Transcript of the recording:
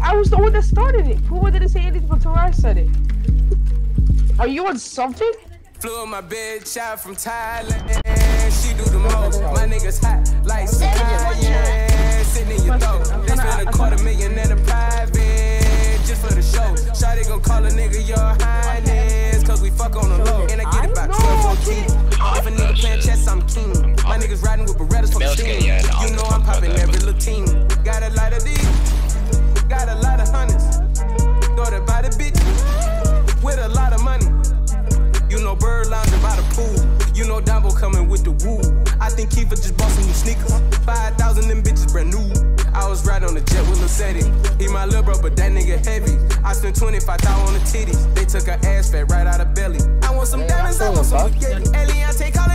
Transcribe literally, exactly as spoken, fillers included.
I was the one that started it. Who didn't say anything until I said it? Are you on something? Flew in my bitch out from Thailand. She do the most. My niggas hot like yeah. Sitting in your throat. They spend a quarter million in a private just for the show. Shawty gon' call a nigga your highness, cause we fuck on the low. And I get about twelve, fourteen. If a nigga playing chess, I'm king. My niggas riding with Berettas for the team. You know I'm popping every little team. Got a lot of these. Got a lot of hundreds. Thought about a bitch with a lot of money. You know Bird lounging by the pool. You know Dumbo coming with the woo. I think Kiefer just bought some new sneakers. Five thousand them bitches brand new. I was riding on the jet with Lil Ceddy. He my little bro, but that nigga heavy. I spent twenty-five thousand on the titties. They took her ass fat right out of belly. I want some diamonds, I want some spaghetti. Elian, take off.